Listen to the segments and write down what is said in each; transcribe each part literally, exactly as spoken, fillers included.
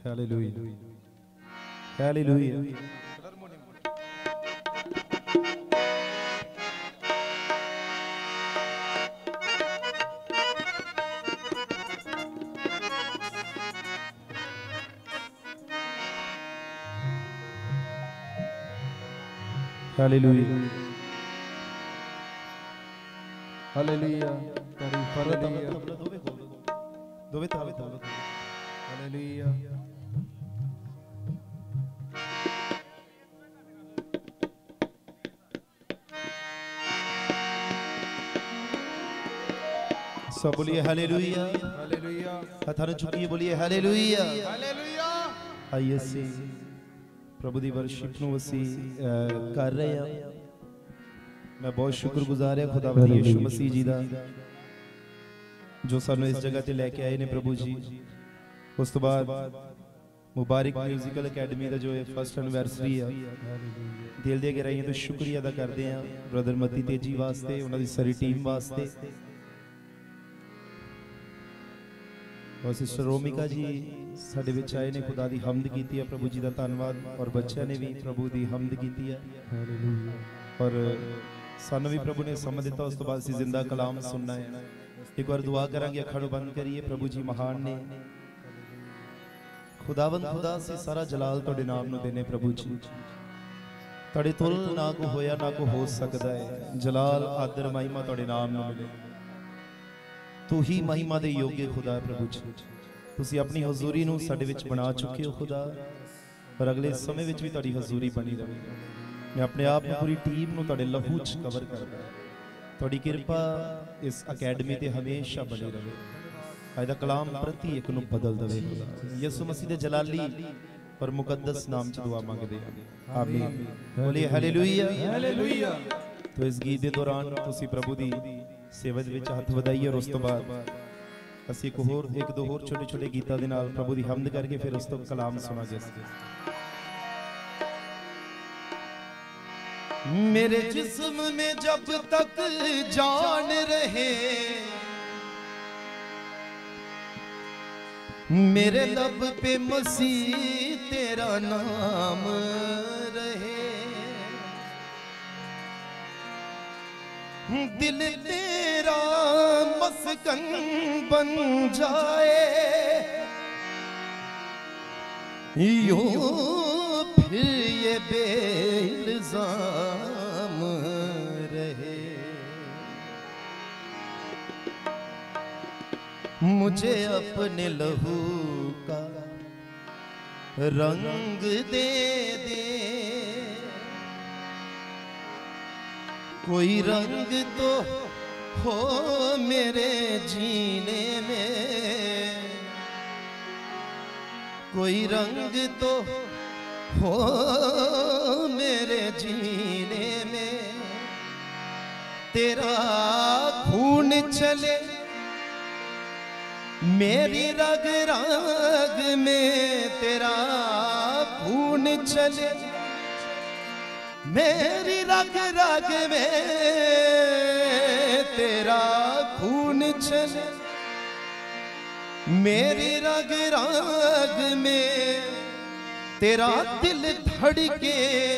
Hallelujah हालेलुया। हालेलुया हालेलुया। तारीफ हालेलुया। दोवे तावे तावे हालेलुया। सब बोलिए हालेलुया हालेलुया। हथान चुकिए बोलिए हालेलुया हालेलुया। आइए सी प्रभु दी वर्शिप ਨੂੰ ਅਸੀਂ ਕਰ ਰਹੇ ਹਾਂ। मैं बहुत शुक्रगुजार है खुदावंद यीशु मसीह जी ਦਾ जो ਸਾਨੂੰ ਇਸ ਜਗ੍ਹਾ ਤੇ ਲੈ ਕੇ ਆਏ ਨੇ ਪ੍ਰਭੂ ਜੀ। ਉਸ ਤੋਂ ਬਾਅਦ ਮੁਬਾਰਕ ਮਿਊਜ਼ੀਕਲ ਅਕੈਡਮੀ ਦਾ ਜੋ ਫਸਟ ਐਨਵਰਸਰੀ ਆ, ਦਿਲ ਦੇ ਗਹਿਰਾਈਆਂ ਤੋਂ ਸ਼ੁਕਰੀਆ ਅਦਾ ਕਰਦੇ ਹਾਂ ਬ੍ਰਦਰ ਮਤੀ ਤੇਜੀ ਵਾਸਤੇ, ਉਹਨਾਂ ਦੀ ਸਾਰੀ ਟੀਮ ਵਾਸਤੇ। और सिस्टर रोमिका जी साडे विच आए ने, खुदा दी हम्द कीती है, प्रभु जी दा धन्नवाद। और बच्चों ने भी प्रभु दी हम्द कीती है हालेलुया। और सानू भी प्रभु ने समझ दिता। उस तो बाद असीं जिंदा कलाम सुनना है। एक बार दुआ करांगे, अखां नूं बंद करिए। प्रभु जी महान ने, खुदावंद खुदा असीं सारा जलाल तुहाडे नाम नूं देने प्रभु जी। तुहाडे तुल ना को होया ना को हो सकदा है। जलाल आदर महिमा तुहाडे नाम नूं मिले। तू ही महिमा दे योग्य खुदा है प्रभु जी। तुसी अपनी हजूरी नूं साडे विच बना चुके हो खुदा, पर अगले समय विच भी तुहाडी हजूरी बनी रहे। मैं अपने आप नूं पूरी टीम नूं तुहाडे लहू च कवर करदा। तुहाडी किरपा इस अकैडमी ते हमेशा बनी रहे। अज दा कलाम प्रति एक नूं बदल देवे खुदा। यसु मसीह दे जलाली पर मुकद्दस नाम च दुआ मंगदे हां, आमीन। बोलिए हालेलुया हालेलुया। तो इस गीत दे दौरान तुसी प्रभु दी सेवा दे विच हथ वधाइए। और उस तो बाद असीं एक होर एक दो होर छोटे छोटे गीतां दे नाल प्रभु दी हम्द करके फिर उस तो कलाम सुनांगे। मेरे जिस्म में जब तक जान रहे, मेरे लब पे मसीह तेरा नाम रहे, दिल तेरा मस्कन बन जाए, यूं फिर ये बेइल्जाम रहे। मुझे अपने लहू का रंग दे दे, कोई रंग तो हो मेरे जीने में, कोई रंग तो हो मेरे जीने में। तेरा खून चले मेरी रग रग में, तेरा खून चले मेरी रग रग में, तेरा खून चले मेरी रग रग में, तेरा दिल धड़के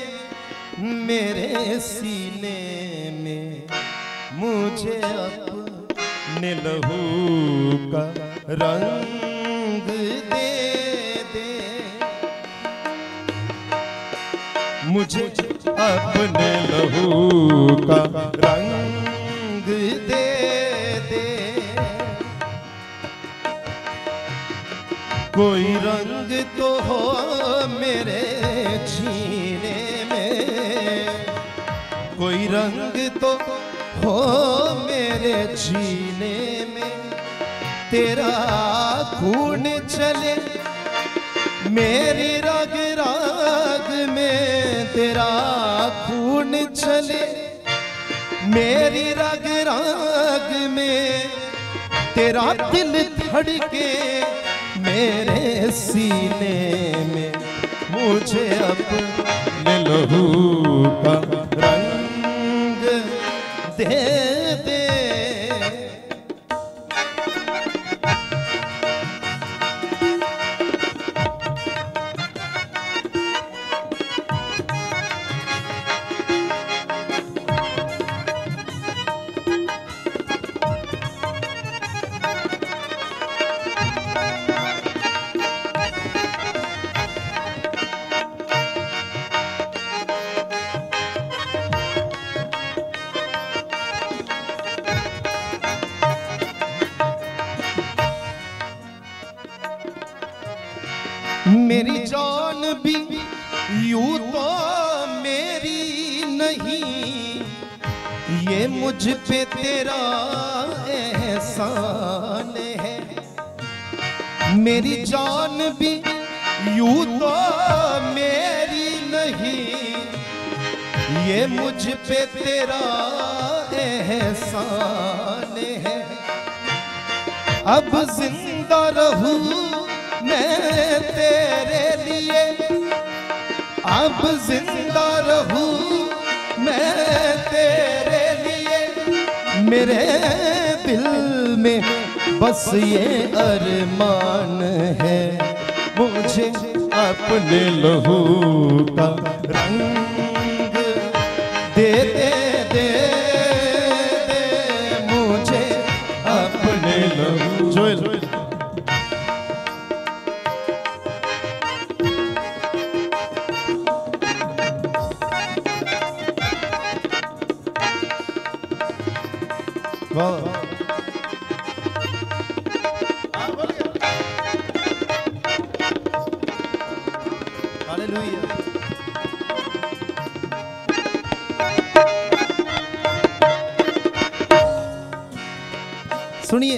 मेरे सीने में। मुझे अपने लहू का रंग दे दे, मुझे अपने लहू का रंग दे दे, कोई रंग तो हो मेरे जीने में, कोई रंग तो हो मेरे जीने में। तेरा खून चले मेरी रग रग में, तेरा खून चले मेरी रग रग में, तेरा दिल धड़के मेरे सीने में। मुझे अपने लहू का रंग दे दे, मेरी जान भी यूं तो मेरी नहीं, ये मुझ पे तेरा एहसान है। मेरी जान भी यूं तो मेरी नहीं, ये मुझ पे तेरा एहसान है। अब जिंदा रहूं मैं तेरे लिए, अब जिंदा रहूं मैं तेरे लिए। मेरे दिल में बस ये अरमान है, मुझे अपने लहू का रंग दे दे दे दे मुझे अपने लहू। जोएल वाह हालेलुया। सुनिए,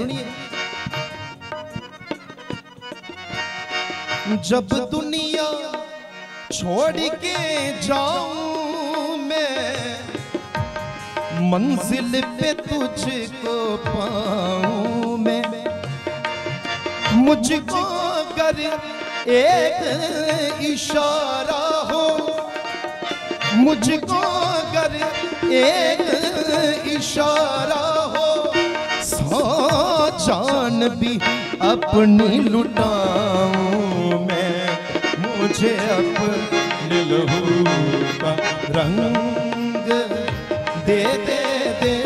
जब दुनिया छोड़ के जाऊं मैं, मंजिल पे तुझको पाऊं मैं। मुझको कर एक इशारा हो, मुझको कर एक इशारा हो, सौ जान भी अपनी लुटाऊं मैं। मुझे अपने लहू का रंग दे दे दे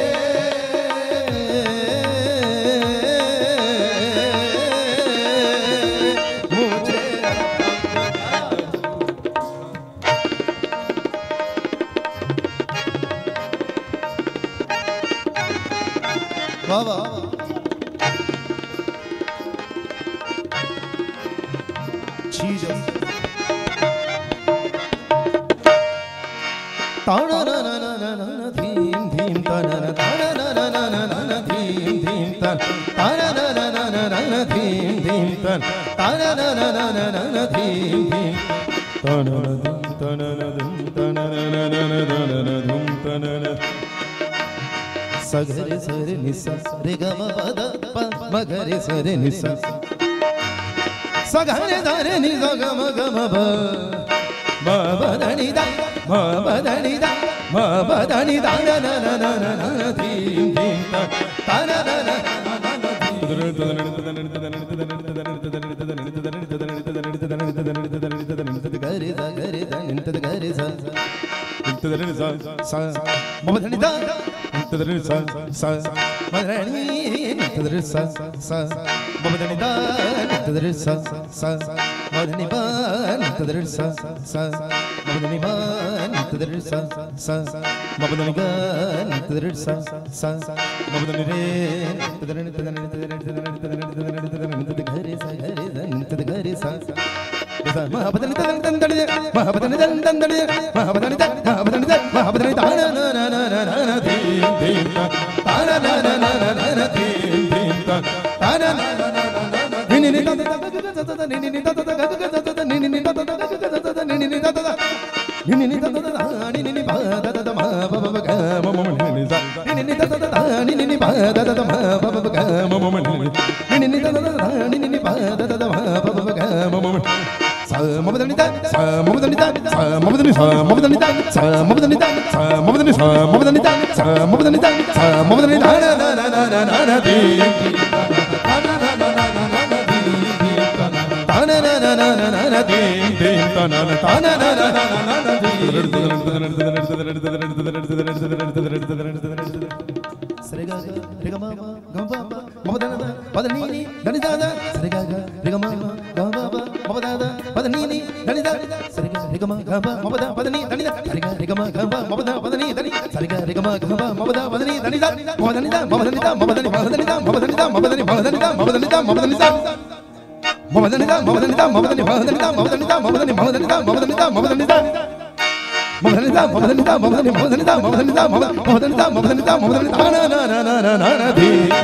मुझे। वाह वाह चीज ताना ना ना ना ना ना धीम धीम ताना ना ताना ना ना ना ना ना धीम धीम ताना ना ना ना ना ना धीम धीम ताना ना ना ना ना ना धीम धीम ताना ना ताना ना ताना ना ना ना ना धूम ताना ना। सगरे सरे निसा रे ग म प द प म ग रे सरे निसा, सगरे धरे नि ग म ग म ब ब ब ध नि द ब ब ध नि द ब ब ध नि द न न न न न न धीम धीम ता ता न न न गरे द गरे द नित द गरे सा नित द रे सा सा म ध नि द नित द रे सा सा म ध नि नित द रे सा सा म ध नि द नित द रे सा सा म ध नि ब नित द रे सा सा म ध नि ब नित द रे सा सा म ध नि ग नित द रे सा सा म ध नि रे नित द रे नित द रे नित द रे नित द रे नित द रे नित द घरे सा घरे सा नित द घरे सा महापदनि तन तन तन महापदनि तन तन तन महापदनि तन महापदनि तन महापदनि ताना ना ना ना ना ना धीम धीम ताना ना ना ना ना ना धीम धीम ताना ना ना ना ना निनि नि तत तत तत निनि नि तत तत गग तत तत निनि नि तत तत गग तत तत निनि नि तत तत निनि नि तत तत निनि नि भा तत तत मा ब ब ग म म निनि सा निनि नि तत तत निनि नि भा तत तत मा ब ब ग म म निनि नि तत तत निनि नि भा तत तत मा ब ब ग म म सा म ब द नि ता सा म ब द नि ता सा म ब द नि सा म ब द नि ता सा म ब द नि ता सा म ब द नि सा म ब द नि ता सा म ब द नि ता सा म ब द नि ता ना ना ना ना ना ना धीम ताना ना ना ना ना ना धीम ताना ना ना ना ना ना धीम धीम ताना ना ताना ना ना ना ना ना धीम सरे गा रे ग म ग म प म ब द न प द नि नि द नि द द सरे गा रे ग म ग म प म ब द द प द नि नि द नि द सरे गा रे ग म ग म म ब द प द नि द नि द सरे गा रे ग म ग म म ब द प द नि द नि सरे गा रे ग म ग म म ब द प द नि द नि द म ब द नि द म ब द नि द म ब द नि म ब द नि द म ब द नि द म ब द नि म ब द नि द म ब द नि द म ब द नि द ममदनिदा ममदनिदा ममदनि ममदनिदा ममदनिदा ममदनि ममदनिदा ममदनिदा ममदनिदा ममदनिदा ममदनिदा ममदनि ममदनिदा ममदनिदा ममदनिदा ममदनिदा ममदनिदा ना ना ना ना ना ना धी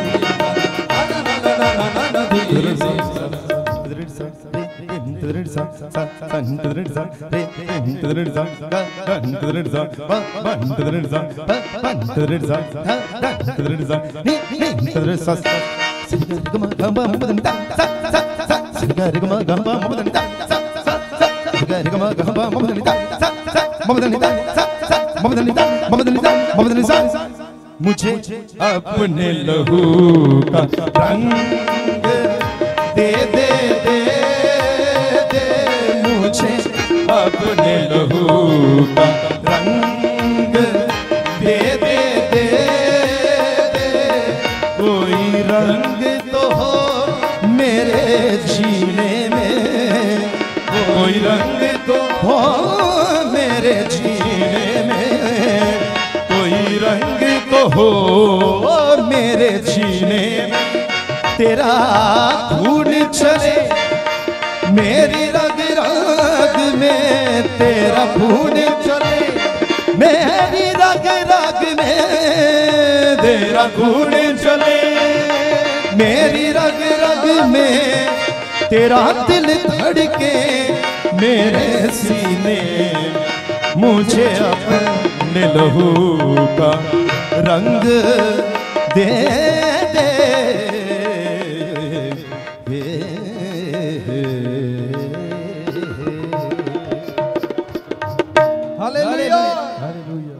मुझे अपने लहू का रंग दे दे दे दे मुझे अपने लहू का रंग दे दे दे दे कोई रंग तो हो मेरे जीने में कोई रंग तो हो मेरे जीने में कोई रंग तो हो मेरे जीने में तेरा खून चले मेरी रग रग में तेरा खून चले मेरी रग रग में तेरा खून चले मेरी रग रग में तेरा दिल धड़के मेरे सीने मुझे अपने लहू का रंग दे दे हालेलुया हालेलुया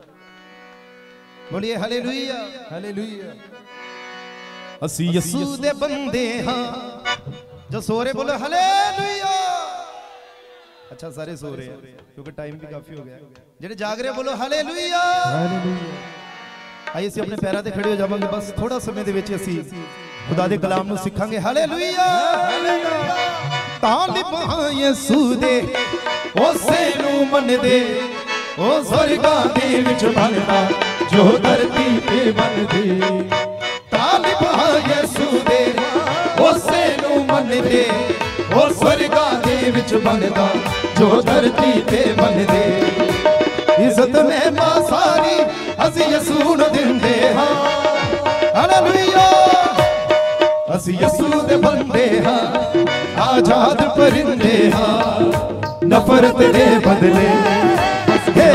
बोलिए हालेलुया हालेलुया असी यसू दे बंदे हां जो सो रहे बोलो हालेलुया अच्छा सारे सो रहे हैं क्योंकि टाइम भी काफी हो गया जेडे जाग रहे बोलो हालेलुया हालेलुया आइए ਅਸੀਂ अपने पैरों ते खड़े हो जावांगे बस थोड़ा समय दे विच ਅਸੀਂ खुदा दे कलाम ਨੂੰ ਸਿੱਖਾਂਗੇ हालेलुया हालेलुया ਤਾਲਿਬਾਂ ਯਿਸੂ ਦੇ ਉਸੇ ਨੂੰ ਮੰਨਦੇ ਉਹ ਸਵਰਗਾਂ ਦੇ ਵਿੱਚ ਬਣਦਾ ਜੋ ਧਰਤੀ ਤੇ ਬਣਦੇ ਤਾਲਿਬਾਂ ਯਿਸੂ ਦੇ ਉਸੇ ਨੂੰ ਮੰਨਦੇ ਉਹ ਸਵਰਗਾਂ ਦੇ ਵਿੱਚ ਬਣਦਾ ਜੋ ਧਰਤੀ ਤੇ ਬਣਦੇ इज्जत में मां सारी असी यसू नूं दिंदे हां हालेलुया असी यसू दे बंदे हां आजाद परिंदे हां नफरत दे बदले हे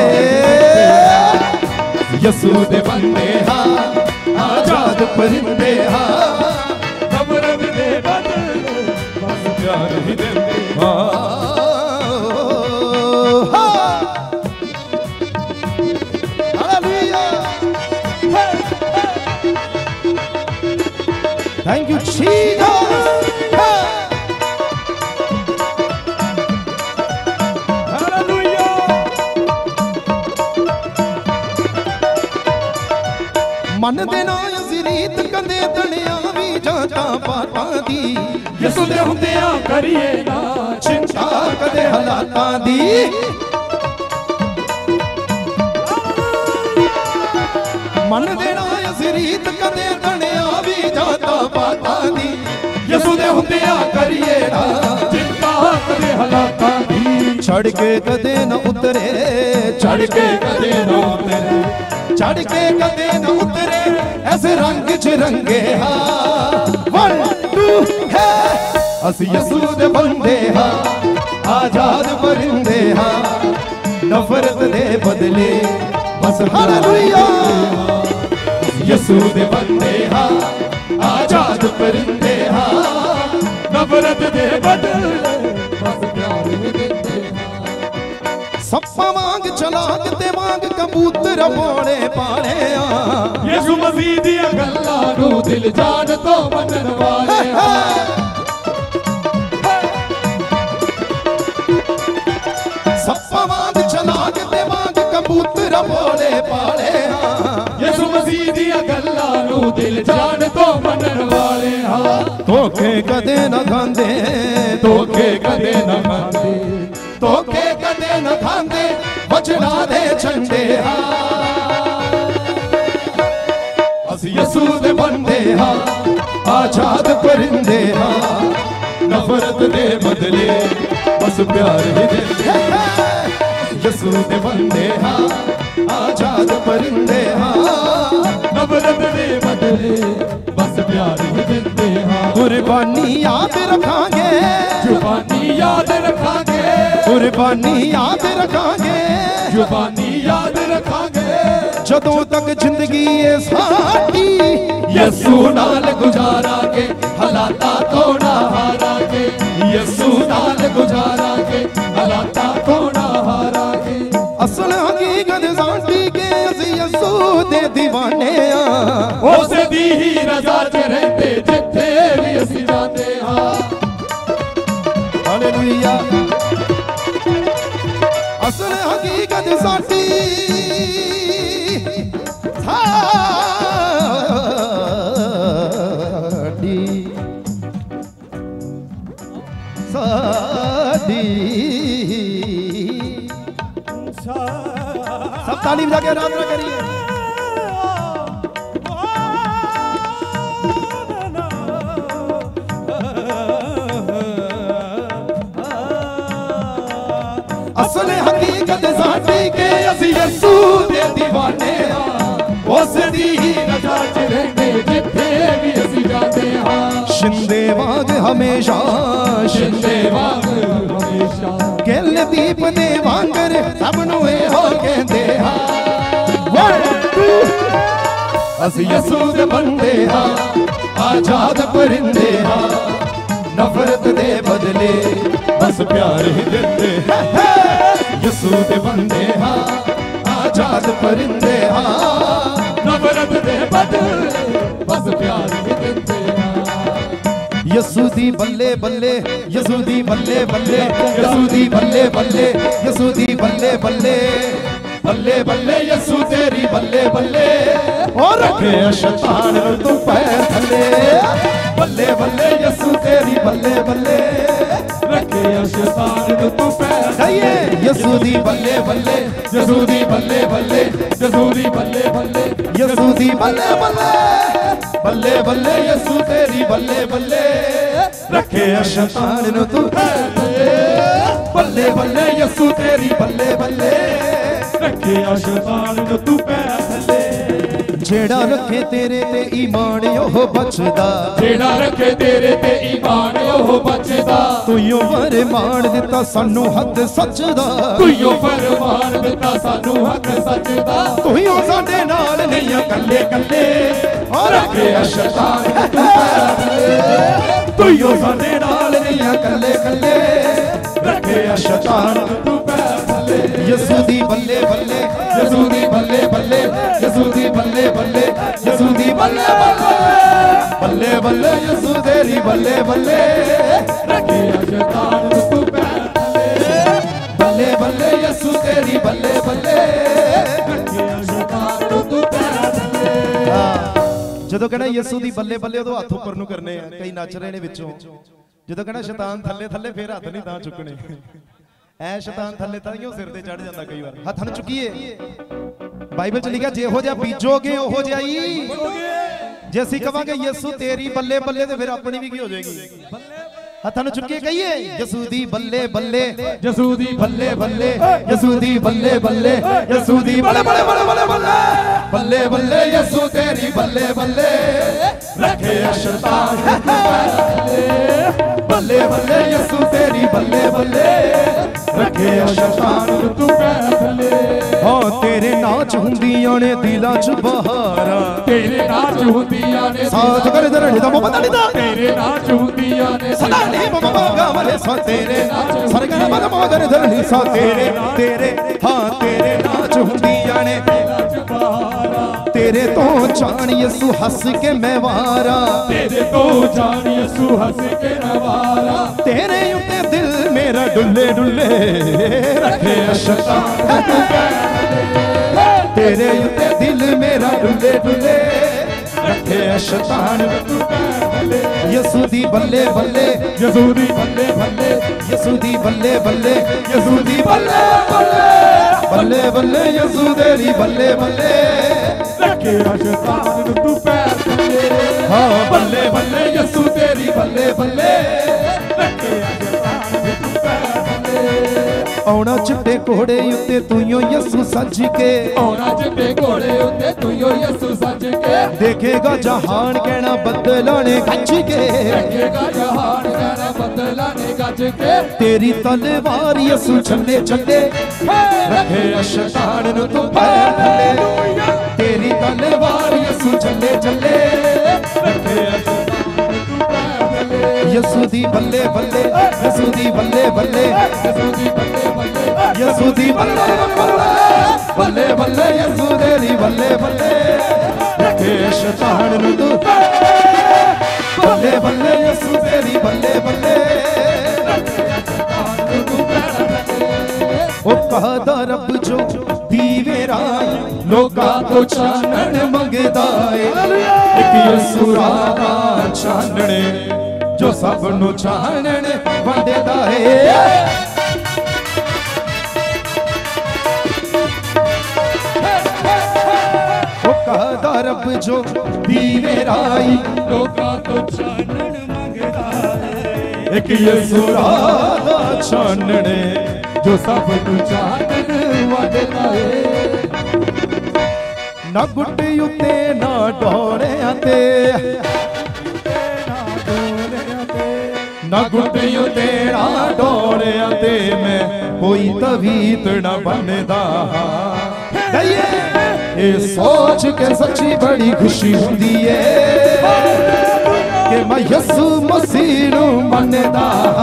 यसू दे बंदे हां आजाद परिंदे हां नफरत दे बदले बस प्यार ही देंदे हां Thank you, Jesus. Hallelujah. मन दे ना ज़रीत कंदे तनिया भी जाता पाता दी यसू दे हुंदियां करिए ना चिंता कदे हालातां दी मन दे ना ज़रीत कंदे तनिया भी जाता पाता दी यसू दे हुंदियां करिए ना चिंता कदे हालातां दी छड़ के कदे न उतरे छड़ के कदे न उतरे छड़ के कदे न उतरे ऐसे रंग च रंगे हां वन टू है असी यसू दे बंदे हां आजाद परिंदे हां नफरत दे बदले बस हालेलुया यसू दे बंदे हां आजाद परिंदे हां नफरत दे बदले बस प्यार देते हां सप्पा वांग चलाक ते वांग कबूतर बोले पाले यसू मसीह दी गल्लां नूं दिल जान तो मनन वाले सप्पा वांग चलाक ते वांग कबूतर बोले पाले यसू मसीह दी गल्लां नूं दिल जान तो मनन वाले हां धोखे कदे न खांदे धोखे कदे न खांदे धोखे कदे न खांदे वचना दे झंडे हां यसू दे बंदे हां आजाद परिंदे हां नफरत बदले बस प्यार ही देते यसू दे बंदे हाँ आजाद परिंदे हाँ नफरत दे बदले बस प्यार ही देते हाँ कुर्बानी याद रखांगे जुबानी याद रखांगे कुर्बानी याद रखांगे जुबानी याद रखांगे जदों तक जिंदगी है साडी यसू नाल गुजारा के हालाता थोड़ा हारा के यसू नाल गुजारा के हालाता थोड़ा हारा के असल हकीकत साडी के असी यसू दे दीवाने आ उस दी ही रज़ा च रहंदे जिथे भी असी जाते हां हालेलुया असल हकीकत साडी साडी साडी सब तालीम जाके आराधना करिए असल हकीकत साडी के असी यसू दे दीवाने हां उस दी ही रज़ा च रहंदे जिथे भी असी जाते हां शिंदे वांग हमेशा शिंदे वांग हमेशा किल दीप दे वांगर सब नूं हो कहंदे हां असी यसू दे बंदे हां आजाद परिंदे हां नफरत दे बदले बस प्यार ही देते यसू दे बंदे हां आजाद परिंदे हां नफरत दे बदले बस प्यार ही देते यसू दी बल्ले बल्ले यसू दी बल्ले बल्ले यसू दी बल्ले बल्ले यसू दी बल्ले बल्ले बल्ले बल्ले यसू तेरी बल्ले बल्ले और रखे शैतान तू पैर थले बल्ले बल्ले यसू तेरी बल्ले बल्ले रखे शैतान तू पैर थले यसू दी बल्ले बल्ले यसू दी बल्ले बल्ले यसू दी बल्ले बल्ले यसू दी बल्ले बल्ले बल्ले बल्ले यसू तेरी बल्ले बल्ले रखे शैतान तू बल्ले बल्ले यसू तेरी बल्ले बल्ले रखे शैतान तू पैर थले जेड़ा रखे तेरे ते ईमान ओह बचदा जेड़ा रखे तेरे ते ईमान ओह बचदा तूं फरमान दिता सानू हद सच दा तूं फरमान दिता सानू हद सच दा तूं साडे नाल नहीं कल्ले कल्ले और रखे शैतान तू पैर थले तूं साडे नाल नहीं कल्ले कल्ले रखे शैतान तू पैर थले यसू दी बल्ले बल्ले यसू दी बल्ले बल्ले यसू दी बल्ले बल्ले यसू दी बल्ले बल्ले बल्ले बल्ले यसू तेरी बल्ले बल्ले रखे शैतान तू पैर थले बल्ले बल्ले यसू तेरी बल्ले बल्ले रखे शैतान तू पैर थले ਜਦੋਂ ਕਹਿੰਦਾ ਯਿਸੂ ਦੀ ਬੱਲੇ ਬੱਲੇ ਉਦੋਂ ਹੱਥ ਉੱਪਰ ਨੂੰ ਕਰਨੇ ਆ ਕਈ ਨੱਚ ਰਹੇ ਨੇ ਵਿੱਚੋਂ ਜਦੋਂ ਕਹਿੰਦਾ ਸ਼ੈਤਾਨ ਥੱਲੇ ਥੱਲੇ ਫੇਰ ਹੱਥ ਨਹੀਂ ਤਾਂ ਚੁੱਕਣੇ ਐ ਸ਼ੈਤਾਨ ਥੱਲੇ ਤਾਂ ਕਿਉਂ ਸਿਰ ਤੇ ਚੜ ਜਾਂਦਾ ਕਈ ਵਾਰ ਹੱਥਾਂ ਨੂੰ ਚੁੱਕੀਏ ਬਾਈਬਲ ਚ ਲਿਖਿਆ ਜਿਹੋ ਜਿਹਾ ਬੀਜੋਗੇ ਉਹੋ ਜਿਹਾ ਹੀ ਜੇ ਅਸੀਂ ਕਵਾਂਗੇ ਯਿਸੂ ਤੇਰੀ ਬੱਲੇ ਬੱਲੇ ਤੇ ਫਿਰ ਆਪਣੀ ਵੀ ਕੀ ਹੋ ਜਾਏਗੀ ਹੱਥਾਂ ਨੂੰ ਚੁੱਕੀਏ ਕਹੀਏ ਯਿਸੂ ਦੀ ਬੱਲੇ ਬੱਲੇ यसू दी बल्ले बल्ले ਯਿਸੂ ਦੀ ਬੱਲੇ ਬੱਲੇ ਯਿਸੂ ਦੀ ਬੱਲੇ ਬੱਲੇ ਬੱਲੇ ਬੱਲੇ ਬੱਲੇ बल्ले बल्ले यसू तेरी बल्ले बल्ले रखे शैतान तू पैर थले बल्ले बल्ले यसू तेरी बल्ले बल्ले रखे शैतान तू पैर थले ਹਾਂ ਤੇਰੇ ਨਾਚ ਹੁੰਦੀਆਂ ਨੇ ਦਿਲਾਂ ਚ ਬਹਾਰਾਂ तेरे नाच हुंदियां ने ਸਾਥ ਕਰ ਦਰਣੀ ਦਾ ਪਤਾ ਨਹੀਂ ਦਾ तेरे नाच हुंदियां ने ਸਦਾ ਨਹੀਂ ਮਮਾ ਗਾਵਲੇ ਸਾ ਤੇਰੇ ਸਰਗਨ ਮਨ ਮੋਦਰ ਦਰਣੀ ਸਾ ਤੇਰੇ ਤੇਰੇ ਹਾਂ ਤੇਰੇ ਨਾਚ ਹੁੰਦੀਆਂ ਨੇ तेरे तो जान यसू हंस के मैं वारा तेरे तो जान यसू हंस के नवारा तेरे उत्ते दिल मेरा डुल्ले डुल्ले रखे शैतान तू पैर तेरे उत्ते दिल मेरा डुल्ले डुल्ले रखे शैतान तू पैर यसू दी बल्ले बल्ले यसू दी बल्ले बल्ले यसू दी बल्ले बल्ले यसू दी बल्ले बल्ले बल्ले बल्ले यसू तेरी बल्ले बल्ले रखे शैतान तू पैर थले हाँ बल्ले बल्ले यसू तेरी बल्ले बल्ले रखे शैतान आउणा चिट्टे घोड़े उत्ते तुइयों यसू सज के, आउणा चिट्टे घोड़े उत्ते तुइयों यसू सज के, देखेगा जहान कहना बदला ने गज के, देखेगा जहान कहना बदला ने गज के, तेरी तलवार यसू छल्ले छल्ले रखे शैतान नु तू पैर थले, तेरी तलवार यसू छल्ले छल्ले रखे यसू दी बल्ले बल्ले, यसू दी बल्ले बल्ले, यसू दी बल्ले बल्ले, यसू दी बल्ले बल्ले बल्ले बल्ले, यसू तेरी बल्ले बल्ले रखे शैतान नु तू बल्ले बल्ले, यसू तेरी बल्ले बल्ले ओ कहदा रब जो दीवे राय लोकां तो चानण मंगदा ए, एक यसू राह चानणे जो सब नु चानण वंडदा है। ओ कहदा रब जो दीवे राई लोकां तो चानण मंगदा है, एक यसू राह चानणे जो सब नु चानण वंडदा है। ना गुट्टे उत्ते ना डोरियां ते, ना गुट्टियों तेरा डोरिया ते मैं कोई तवीत न बनदा, ये सोच के सच्ची बड़ी खुशी हुंदी है कि मैं यसू मसीह नू मनदा,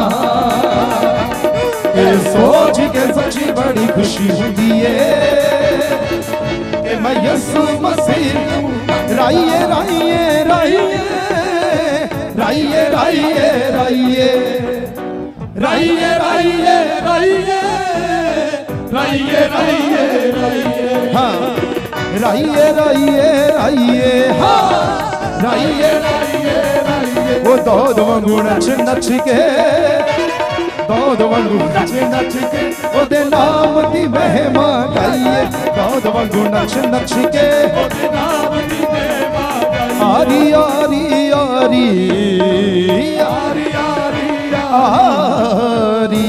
ये सोच के सच्ची बड़ी खुशी हुंदी है कि मैं यसू मसीह नू राइए राइए राइए राइए राइए राइए राइए राइए राइए राइए राइए राइए हाँ राइए राइए राइए हाँ राइए राइए राइए, वो दूध वांगू नच नच के, दूध वांगू नच नच के ओदे नाम दी महिमा गाइए, दूध वांगू नच नच के ओदे नाम दी महिमा आरी आरी आरी आरी आरी आरी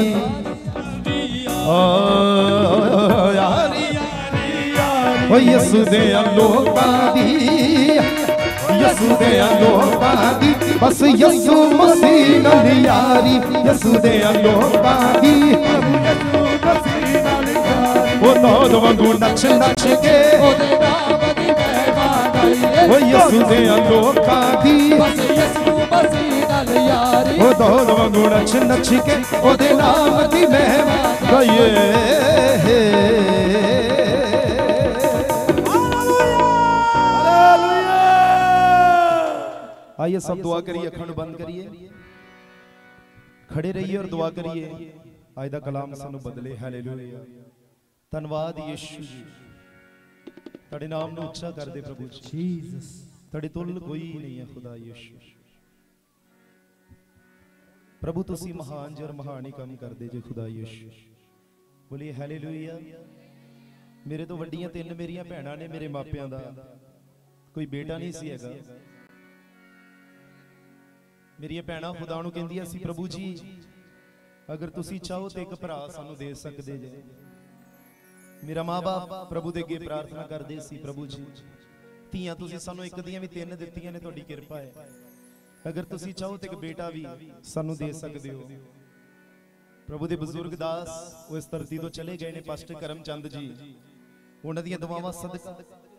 आरी ओ यसू दे लोकां दी, यसू दे लोकां दी, बस यसू मसीह नाल यारी, यसू दे लोकां दी, यसू मसीह नाल यारी, ओ दूध वांगू नच नच के ओदे नाम दी महिमा गाइए, ओ यसू दे लोकां दी, बस यसू मसीह नाल यारी, ओ दूध वांगू नच नच के ओदे नाम दी महिमा गाइए। आइए सब दुआ करिए, अखां बंद करिए, खड़े रहिए और दुआ करिए। आज दा कलाम सानू बदले। हालेलुया, धन्यवाद यीशु जी, तेरे नाम नू उच्चा कर दे प्रभु जीसस, तेरे तुल कोई नहीं है खुदा यीशु प्रभु, तुसी महान जी और महान ही काम कर दे जे खुदा यीशु। बोलिए हालेलुया। मेरे तो वड्डियां तीन मेरियां भैणां ने, मेरे मापियां दा कोई बेटा नहीं सी हैगा। मेरिया भैणां खुदा नूं कहंदियां सी प्रभु जी अगर तुसी चाहो तो एक भरा सानू दे सकदे जे। मेरा माँ बाप प्रभु दे अगे प्रार्थना करदे सी प्रभु जी धीआं तुसी सानू एक दियां भी तीन दित्तियां ने, तुहाडी किरपा है, अगर तुसी चाहो तो एक बेटा भी सानू दे सकदे हो। प्रभु दे बजुर्ग दास वो इस धरती तो चले गए ने, पास्टर करमचंद जी, उन्हां दीयां दुआवां सदका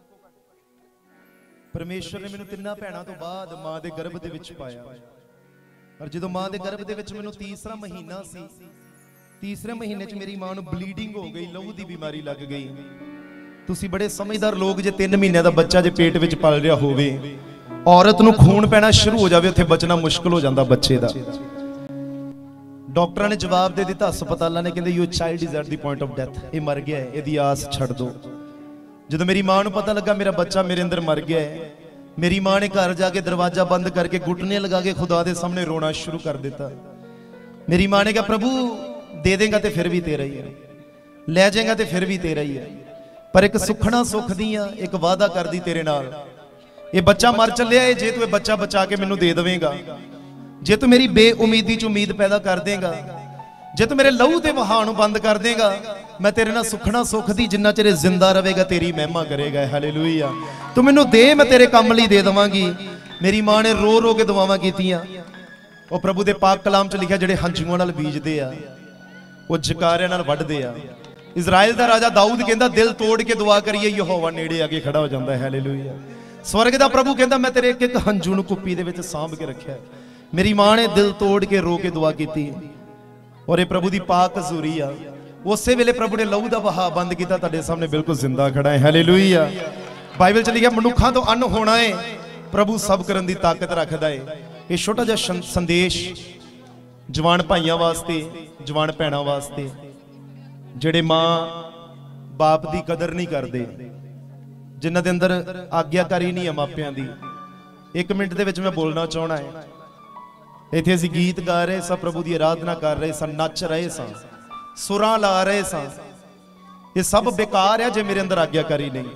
परमेश्वर ने मैनूं तिन्नां भैणां तो बाद मां दे गर्भ दे विच पाया। और जो मां दे गर्भ दे विच मैनूं तीसरा महीना सी, तीसरे महीने च मेरी मां नूं ब्लीडिंग हो गई, लहू दी बीमारी लग गई। तुसी बड़े समझदार लोग, जे तीन महीने दा बच्चा जे पेट विच पल रहा होवे, औरत नूं खून पैना शुरू हो जाए, उत्थे बचना मुश्किल हो जाता बच्चे दा। डॉक्टर ने जवाब दे दिता, हस्पताल ने कहंदे your child is at the point of death, ये मर गया है, इहदी आस छड्ड दो। जदों मेरी मां नूं पता लगा मेरा बच्चा मेरे अंदर मर गया है, मेरी मां ने घर जाके दरवाजा बंद करके घुटने लगा के खुदा दे सामने रोना शुरू कर दिता। मेरी मां ने कहा प्रभु दे देगा तो फिर भी तेरा ही है, ले जाएगा तो फिर भी तेरा ही है, पर एक सुखना सुख दिया, एक वादा कर दी तेरे नाल, ये बच्चा मर चलिया है, जे तू ये बच्चा बचा के मैनू दे देवेगा, जे तू मेरी बेउमीदी च उम्मीद पैदा कर देगा, जे तू मेरे लहू के वहा बंद कर देगा, मैं तेरे नाल सुखना सुख दी, जिन्ना चिर जिंदा रहेगा तेरी महिमा करेगा। हालेलुया। तू मैनू दे, मैं तेरे काम लई दे देवांगी। मेरी मां ने रो रो के दुआवां कीतियां। वो प्रभु दे पाक कलाम च लिखा, जिहड़े हंझुआं नाल बीजदे आ वो जकारियां नाल वढदे आ। इजराइल दा राजा दाऊद कहंदा, दिल तोड़ के दुआ करिए, यहोवा नेड़े आके खड़ा हो जांदा है। हालेलुया। स्वर्ग दा प्रभु कहंदा, मैं तेरे एक एक हंझू नूं कुप्पी दे विच सांभ के रखिया। मेरी मां ने दिल तोड़ के रो के दुआ कीती, और ये प्रभु दी पाक हजूरी आ। उस वेले प्रभु ने लहू दा बहा बंद किया, तुहाडे सामने बिल्कुल जिंदा खड़ा है। हालेलुया। बाइबल च लिखिया, मनुखां तो अन्न होना है, प्रभु सब करन दी ताकत रखदा है। ये छोटा जिहा संदेश जवान भाइयों वास्ते, जवान भैणां वास्ते, जिहड़े मां बाप दी कदर नहीं करते, जिन्हां दे अंदर आग्याकारी नहीं है मापियां दी। एक मिनट दे विच मैं बोलना चाहना है। इत्थे असीं गीत गा रहे सां, प्रभु की आराधना कर रहे सां, नच रहे सां, सुरां ला रहे सां। ये सब बेकार है जे मेरे अंदर आग्याकारी नहीं।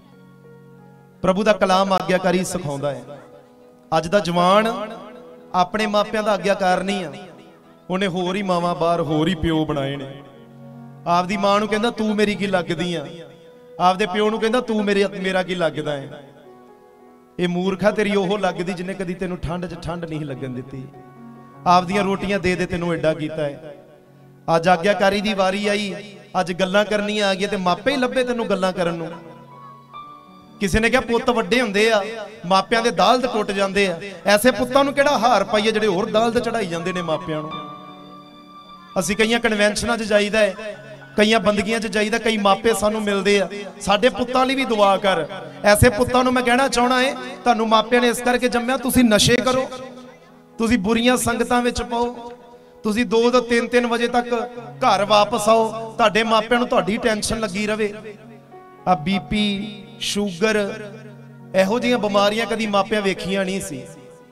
प्रभु का कलाम आग्याकारी सिखाउंदा है। अज दा जवान अपने मापियां दा आग्याकार नहीं है, उन्हें होर ही मावां बाहर होर ही प्यो बनाए ने। आपदी मां नूं कहंदा तू मेरी की लगदी आ, आपदे प्यो नूं कहंदा तू मेरे मेरा की लगदा है। ये मूर्खा तेरी ओह लगदी जिन्हें कदी तेनू ठंड च ठंड नहीं लगन दित्ती, आपदियां रोटियां दे दे तेनू एडा कीता है। अज आग्याकारी दी वारी आई, अज गल्लां करनियां आ गई ते मापे ही लभे तेनू गल्लां करन नूं। किसी ने कहा पुत्त वड्डे हुंदे आ, मापियां दे दाल ते टुट जांदे आ। ऐसे पुत्तां नूं किहड़ा हार पाईए जिहड़े होर दाल ते चढ़ाई जांदे ने मापियां नूं। असीं कईयां कन्वेंशनां च जाईदा है, कईयां बंदगियां च जाईदा, कई मापे सानूं मिलदे आ। साडे पुत्तां लई भी दुआ कर। ऐसे पुत्तां नूं मैं कहना चाहना है, तुहानूं मापियां ने इस करके जम्मिया, तुसीं नशे करो, तुसीं बुरीआं संगतां विच पाओ, तुसीं दो दो तीन तीन बजे तक घर वापस आओ, तुहाडे मापियां नूं तुहाडी टेंशन लगी रवे। आ बीपी शुगर इहो जिहियां बीमारियां कदी मापियां वेखियां नहीं सी।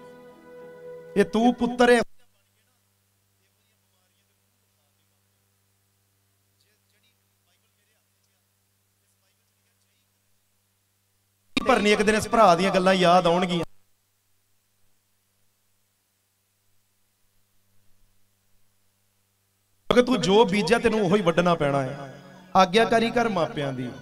ये तू पुत्तर है भरनी, एक दिन इस भरा दियां गल्लां याद आउणगियां। अगर तू जो बीजा तेनू ओही वड्डना पैना है। आग्याकारी कर मापियां दी।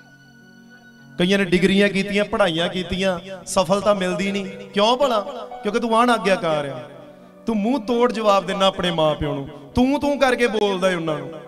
कईयां ने डिग्रियां कीतियां, पढ़ाइयां कीतियां, सफलता मिलदी नहीं। क्यों भला? क्योंकि तू आण आग्याकार है। तू मूंह तोड़ जवाब देना अपने मां प्यो नूं, तू तू करके बोलदा है उन्हां नूं।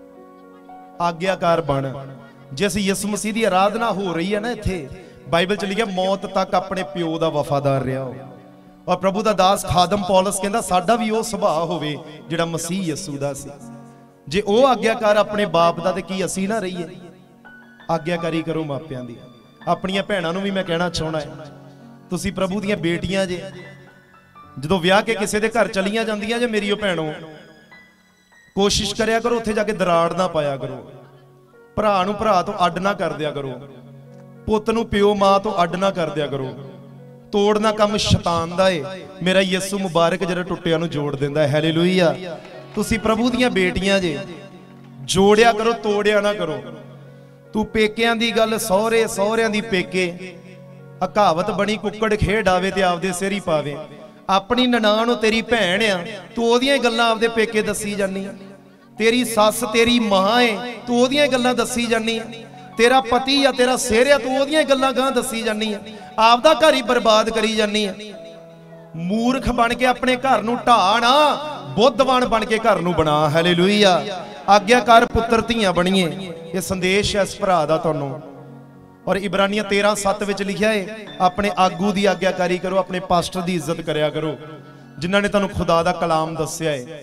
आग्याकार बन। जिस यसु मसीह दी आराधना हो रही है ना इत्थे, बाइबल च लिखिया मौत तक अपने प्यो दा वफादार रहा हो। और प्रभु दा दास खादम पौलस कहंदा साडा भी वो सुभाव होवे जिहड़ा मसीह यसू दा सी। जे वो आग्याकार अपने बाप दा ते की असीं ना रहीए। आग्याकारी करो मापियां दी। अपनियां भैणां नूं भी मैं कहना चाहना है, तुसीं प्रभु दीयां बेटियां जे, जदों विआह के किसी दे घर चलियां जांदियां जे मेरी भैणों, कोशिश करिया करो उत्थे जाके दराड़ ना पाया करो, भरा नूं भरा तो अड्ड ना कर दिया करो, पुत्त नूं प्यो मां तो अड्ड ना कर दिया करो। तोड़ना काम शैतान दा है। मेरा यसु मुबारक जरा टुटियां नूं जोड़ दिंदा है। हालेलुया। तुसीं प्रभु दीयां बेटियां जे, जोड़िया करो, तोड़िया ना करो। तू पेकियां दी गल सौहरे, सौहरियां दी पेके, आ कहावत बनी कुक्कड़ खेड आवे ते आपदे सिर ही पावे। अपनी ननाण तेरी भैन आ, तू ओदियां गल्लां आपदे पेके दसी जानी। तेरी सस तेरी मां है, तू ओदियां गल्लां दसी जानी। तेरा पति या तेरा सिर है, तू ओदियां गल्लां गां दसी जानी। आपदा घर ही बर्बाद करी जानी। मूर्ख बन के अपने घर नूं ढा ना, बुद्धवान बन के घर नूं बना। हालेलुया। आग्याकार पुत्र धीआं बणीए। ये संदेश है इस भरा दा तुहानूं। और इब्रानियां तेरह सत्त विच लिखिया है, अपने आगू दी आग्याकारी करो, अपने पास्टर दी इज्जत करया करो, जिन्हां ने तुहानूं खुदा दा कलाम दस्सिया है।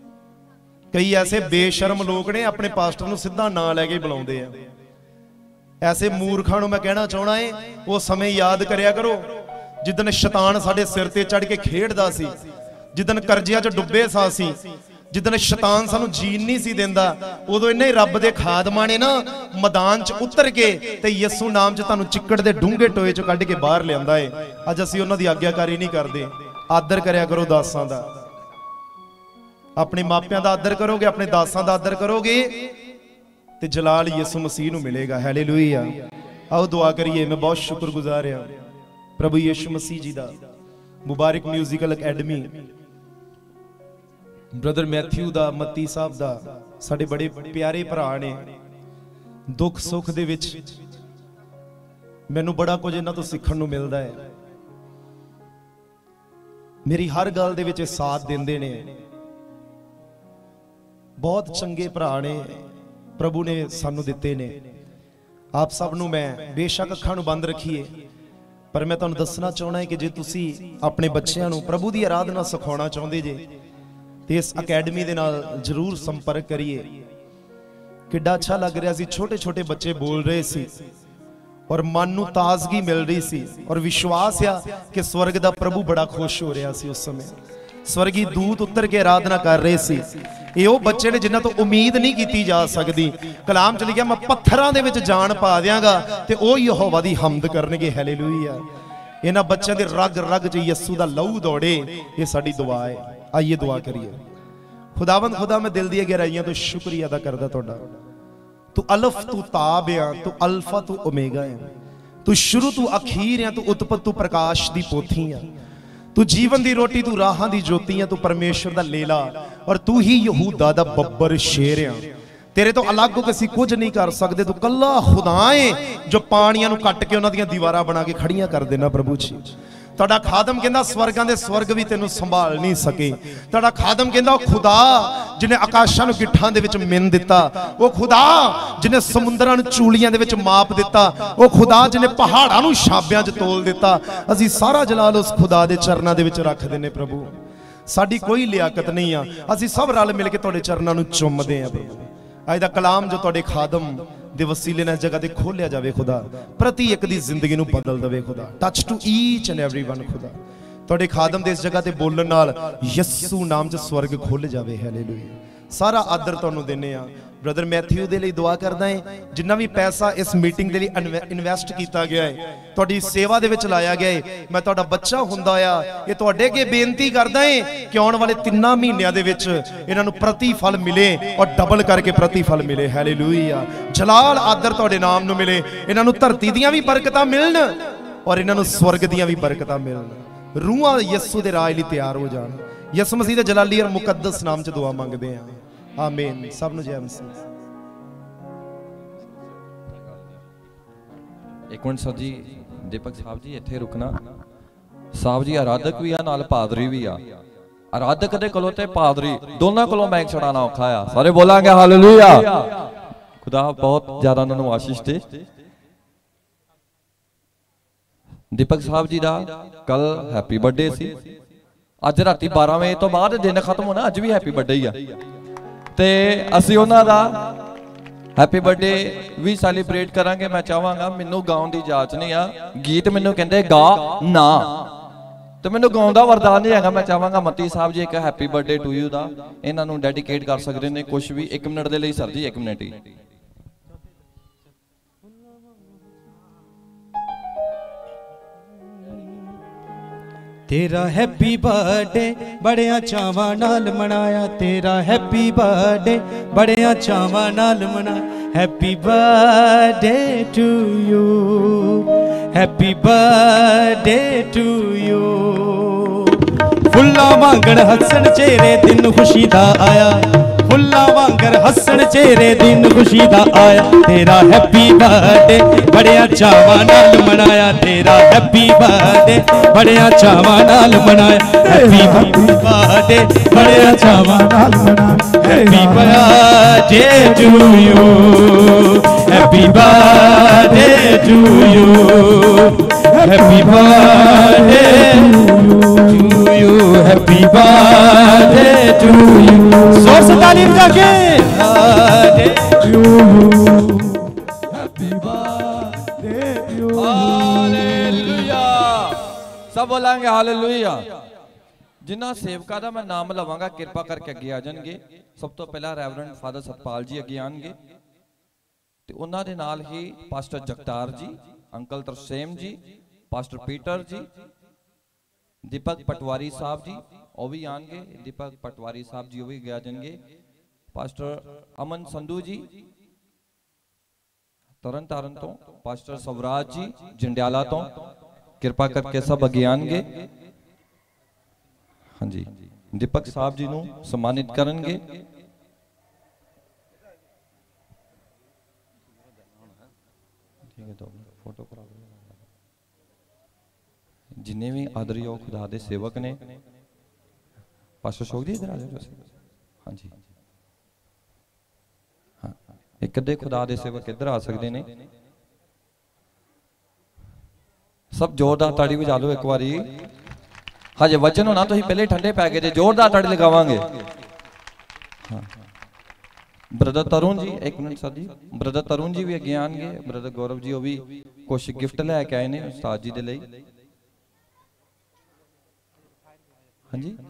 कई ऐसे बेशर्म लोग ने अपने पास्टर नूं सिद्धा नां लैके बुलाउंदे आ। ऐसे मूर्खां नूं मैं कहना चाहना है, वो समय याद करया करो जिदन शैतान साडे सिर ते चढ़ के खेडदा सी, जिदन करजियां च डुब्बे सा सी, जिदन शैतान सानू जीन नहीं सी देंदा, उदों इन्हां ही रब दे खादमां ने ना मैदान च उतर के ते यसू नाम च तुहानूं चिक्कड़ दे डूंगे टोए च कढ के बाहर लिआंदा है। अज असीं उन्हां दी आग्याकारी नहीं करदे। आदर करया करो दासां दा। अपने मापियां दा आदर करोगे, अपने दासां दा आदर करोगे ते जलाल यसु मसीह नूं मिलेगा। हालेलुया। आओ दुआ करिए। मैं बहुत शुक्रगुजार हां प्रभु यीशु मसीह जी दा। Mubarak musical academy brother Matthew दा, मत्ती साहब दा, साडे बड़े प्यारे भरा ने। दुख सुख दे विच मैनू बड़ा कुछ इन्हां तों सीखण नूं मिलदा है। मेरी हर गल दे विच साथ देंदे ने। बहुत चंगे भरा ने, प्रभु ने सानू दिते ने। आप सब नूं मैं बेशक अखां नूं बंद रखीए, पर मैं तुहानूं दसना चाहना है कि जे तुसी अपने बच्चों नूं प्रभु की आराधना सिखाउणा चाहुंदे जे ते इस अकैडमी दे नाल जरूर संपर्क करिए। किड्डा अच्छा लग रहा सी, छोटे छोटे बच्चे बोल रहे सी और मन नूं ताजगी मिल रही सी और विश्वास आ कि स्वर्ग दा प्रभु बड़ा खुश हो रहा सी। उस समय स्वर्गी दूत उतर के आराधना कर रहे सी। ये वो बच्चे ने जिन्हां तो उम्मीद नहीं की जा सकती। कलाम च लिखिया, मैं पत्थरां दे विच जान पा दियांगा ते ओ यहोवा दी हम्द करनगे। हालेलुया। इन्हां बच्चों के रग रग च यस्सू दा लहू दौड़े, ये साडी दुआ है। आइए दुआ करिए। खुदावंद खुदा, मैं दिल दी गहराइयां तो शुक्रिया अदा करदा तुहाडा। तू अलफ तू ताब आ, तू अल्फा तू ओमेगा है, तू शुरू तू अखीर है, तू उत्पत्ति तू प्रकाश दी पोथी है, तू जीवन दी रोटी, तू राहां दी ज्योति है, तू परमेश्वर दा लेला और तू ही यहूदा दा बब्बर शेर है। तेरे तो अलग हो के असीं कुछ नहीं कर सकते। तू कल्ला खुदा है जो पानियां नूं कट के उन्हां दियां दीवारां बना के खड़ियां कर देना। प्रभु जी, तुहाडा खादम कहंदा स्वर्गां दे स्वर्ग भी तैनूं संभाल नहीं सके। तुहाडा खादम कहंदा खुदा जिन्हें आकाशां नूं गिट्ठां दे विच मिन दिता, वो खुदा जिन्हें समुंदरां नूं चूलियां दे विच माप दिता, वो खुदा जिन्हें पहाड़ां नूं छाबियां च तोल दिता। असीं सारा जलाल उस खुदा दे चरनां दे विच रख दिंदे। प्रभु, साडी कोई लियाकत नहीं आ, असीं सब रल मिल के तुहाडे चरनां नूं चुमदे आ। प्रभु, अज दा कलाम जो तुहाडे खादम दे वसीले नाल जगह ते खोलिया जावे खुदा, प्रति एक दी जिंदगी नूं बदल देवे खुदा। Touch to each and every one खुदा, तुहाडे खादम दे इस जगह ते बोलण नाल यस्सू नाम च स्वर्ग खोल जावे। हालेलुया। सारा आदर तुहानूं दिंदे आ। ब्रदर मैथ्यू दे लई दुआ करदा है, जिन्ना भी पैसा इस मीटिंग दे लई इन्वेस्ट किया गया है, तुहाडी सेवा दे विच लाया गया है, मैं तुहाडा बच्चा हुंदा आ ये तुहाडे अगे बेनती करदा है कि आउण वाले तिन्नां महीनिਆਂ दे विच इन्हां नूं प्रतिफल मिले और डबल करके प्रतिफल मिले। हालेलुया। जलाल आदर तुहाडे नाम नूं मिले। इन्हां नूं धरती दीयां भी बरकतां मिलण और इन्हां नूं स्वर्ग दीयां भी बरकतां मिलण। रूहां यस्सू दे राज लई तैयार हो जाण। यसु मसीह दे जलाली और मुकद्दस नाम च दुआ मंगदे हैं। आमीन। सब नूं जय मसीह। एक मिनट सर जी, दीपक साहब जी इत्थे रुकना। साहब जी आराधक भी आ नाल पादरी भी आ। आराधक दे कोलों ते पादरी दोनों कोलों मैक छड़ाना औखा आ। सारे बोलांगे हालेलुया। खुदा बहुत ज्यादा उन्हां नूं आशीष दे। दीपक साहब जी दा कल हैप्पी बर्थडे सी। अज राती बारह बजे तो बाद दिन खत्म होना, अज भी हैप्पी बर्थडे ही आ ते असीं उन्हां दा हैप्पी बर्थडे भी सैलीब्रेट करांगे। मैं चाहांगा, मैनू गाउण दी जाच नहीं आ, गीत मैनू कहंदे गा ना तो मैनू गाउण दा वरदान नहीं हैगा। मैं चाहांगा मत्ती साहब जी एक हैप्पी बर्थडे टू यू दा इन्हां नूं डेडिकेट कर सकदे ने कुछ भी। एक मिनट दे लई सर जी, एक मिनट ही। तेरा हैप्पी बर्थडे बड़िया चावां नाल मनाया, तेरा हैप्पी बर्थडे बड़िया चावां नाल मनाया। Happy birthday to you, happy birthday to you. फुल्ला वांगण हसन चेहरे दिन खुशी दा आया, फुल्ला वांगर हसन चेहरे दिन खुशी दा आया। तेरा हैप्पी बर्थडे बड़िया चावां नाल मनाया, तेरा हैप्पी बर्थडे बड़िया चावां नाल मनाया। हैप्पी बर्थडे बड़िया चावां नाल मनाया। Happy birthday to you, happy birthday to you, happy birthday to you, happy birthday to you. जोर से तालीम जाके हालेलुया। सब बोलेंगे हालेलुया। जिन्ना सेवका दा मैं नाम लवांगा कृपा करके अगे आ जाएंगे। सब तो पहला रेवरेंड फादर सतपाल जी अगे आएंगे ते उन्हां दे नाल ही pastor Jagtar ji, uncle Tarsem ji, pastor Peter ji, Deepak Patwari साहब जी वो भी आएंगे। दीपक पटवारी साहब जी वो भी गया जाएंगे। पास्टर अमन संधू जी तरन तारन तो, पास्टर सवराज जी जंडियाला तो, कृपा करके सब अगे आएंगे। हाँ जी। दीपक साहब जी नूं सम्मानित करनगे। फोटो करा दो। जिन्हें भी आदरयोग खुदा दे सेवक ने, पास्टर अशोक जी इधर आ जाओ। हाँ जी, हाँ एक अद्धे खुदा दे सेवक इधर आ सकते ने। सब जोरदार ताड़ी बजा लो एक बारी। हजे वचन होना तो पहले ठंडे पै गए, जोरदार ताड़ी लगावांगे। हाँ ब्रदर तरुण जी, एक minute sir ji, brother Tarun ji भी अगे आएंगे। ब्रदर गौरव जी वो भी कुछ गिफ्ट लैके आए ने उस्ताद जी दे लई। हाँ जी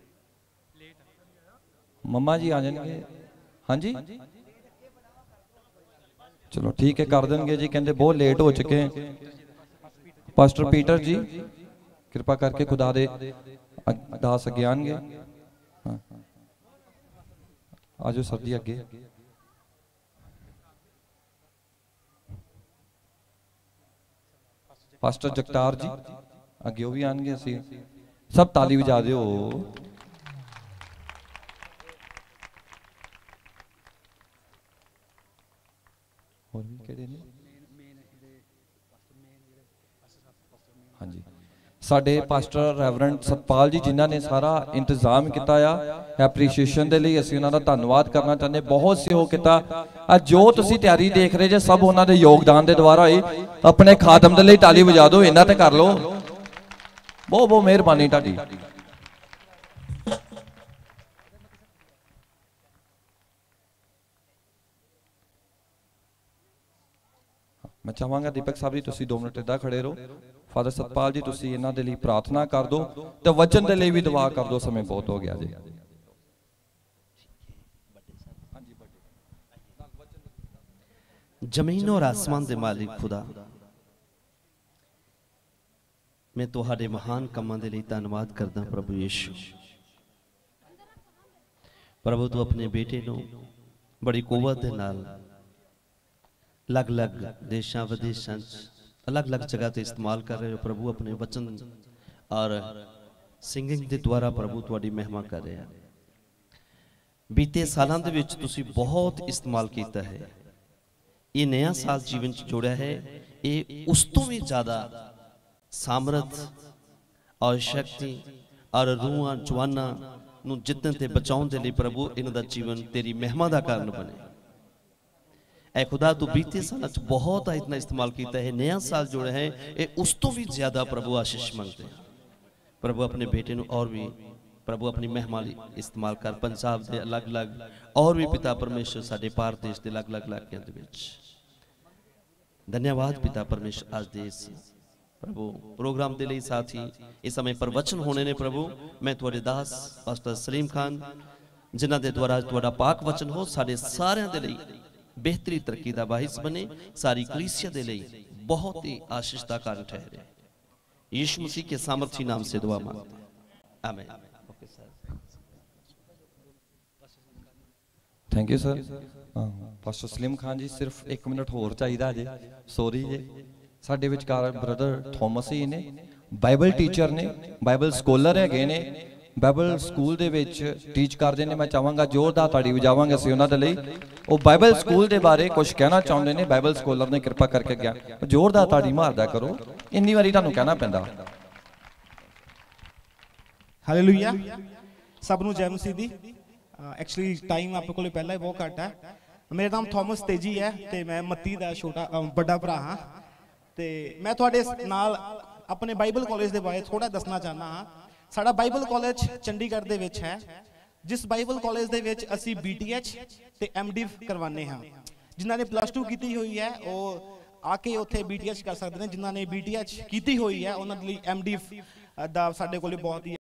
मम्मा जी आ जाएंगे। हाँ जी चलो ठीक है कर देंगे जी, कहते बहुत लेट हो चुके हैं। पास्टर पीटर जी कृपा करके खुदा दे दास अगे आएंगे। हाँ आजो सर जी अगे। पास्टर जगतार जी अगे वो भी आएंगे। असी सब ताली बजा दो। और भी केड़े ने? हाँ जी साडे पास्टर रेवरेंड सतपाल जी जिन्हों ने सारा इंतजाम किया एप्रीशिएशन के लिए असीं उन्हां दा धन्नवाद करना चाहते। बहुत सहयोग किया। अज जो तुसीं तैयारी देख रहे जे सब उन्हां दे योगदान के द्वारा ही। अपने खादम दे लई ताली बजा दो, इन्हां ते कर लो। बहुत बहुत मेहरबानी तुहाडी। मैं चाहांगा दीपक साहब जी तुसीं दो मिनट इदा खड़े रहो। फादर सतपाल जी तुसीं इन्हां दे लई प्रार्थना कर दो ते वचन दे लई भी दुआ कर दो। समय बहुत हो गया जी। जमीन और आसमान दे मालिक खुदा, मैं तुहाडे महान कमां दे लई धन्नवाद करदा प्रभु यीशु। प्रभु तू अपने बेटे नूं बड़ी कुवत दे नाल अलग अलग देशों विदेशों अलग अलग जगह ते इस्तेमाल कर रहे हो प्रभु। अपने वचन और सिंगिंग के द्वारा प्रभु तुहाडी महिमा कर रहे हैं। बीते सालों दे विच तुसीं बहुत इस्तेमाल किया है। ये नया साल जीवन च जोड़िया है। ये उस तो भी ज्यादा सामर्थ और शक्ति और रूहां जवाना नूं जितने ते बचाउण दे लई प्रभु इन्हां दा जीवन तेरी महिमा दा कारण बने। ऐ खुदा तू बीते साल बहुत इतना इस्तेमाल किया है। नया साल जोड़ा है ये उस तो भी ज्यादा प्रभु आशीष मंगते हैं। प्रभु अपने बेटे नूं और भी प्रभु अपनी महिमा इस्तेमाल कर। पंजाब के अलग अलग और भी पिता परमेश्वर साडे भारत देश के अलग अलग इलाकों दे विच धन्यवाद पिता परमेश्वर। आज दे प्रभु प्रोग्राम के लिए साथ ही इस समय पर वचन होने ने प्रभु मैं तुहाडे दास पास्टर सलीम खान जिन्हां दे द्वारा तुहाडा पाक वचन हो साडे सारिਆਂ दे लई बेहतरी तरक्की का बाहिस बने। सारी कलीसिया दे लई बहुत ही आशीष का कारण ठहरे। यीशु मसीह के सामर्थी नाम से दुआ मांगते हैं आमीन। Thank you sir. Pastor Salim Khan ji सिर्फ एक मिनट होर चाहिए जे। सॉरी जे साडे विचकार ब्रदर थॉमस ही ने बाइबल टीचर ने, बाइबल स्कॉलर है ने, बाइबल स्कूल दे विच टीच करते हैं। मैं चाहांगा जोरदार ताड़ी बजावांगे असीं उन्हां दे लई। वो बाइबल स्कूल के बारे कुछ कहना चाहते हैं। बाइबल स्कॉलर ने कृपा करके गया जोरदार ताड़ी मारदा करो। इन्नी बारी तुहानूं कहना पैंदा। हालेलुया सब नूं जय मसीह दी। एक्चुअली टाइम आपके कोल पहला ही बहुत घट है। मेरा नाम थॉमस तेजी है ते मैं मत्ती दा छोटा बड़ा भरा हाँ। ते मैं तुहाडे नाल अपने बाइबल कॉलेज के बारे थोड़ा दसना चाहना हाँ। साडा बाइबल कॉलेज चंडीगढ़ दे विच है। जिस बाइबल कॉलेज दे विच असी बी टी एच ते एम डी करवाने हाँ। जिन्हों ने प्लस टू की हुई है वो आके उत्थे बी टी एच कर सकते हैं। जिन्होंने बी टी एच की हुई है उन्होंने एम डी दा साडे कोल बहुत ही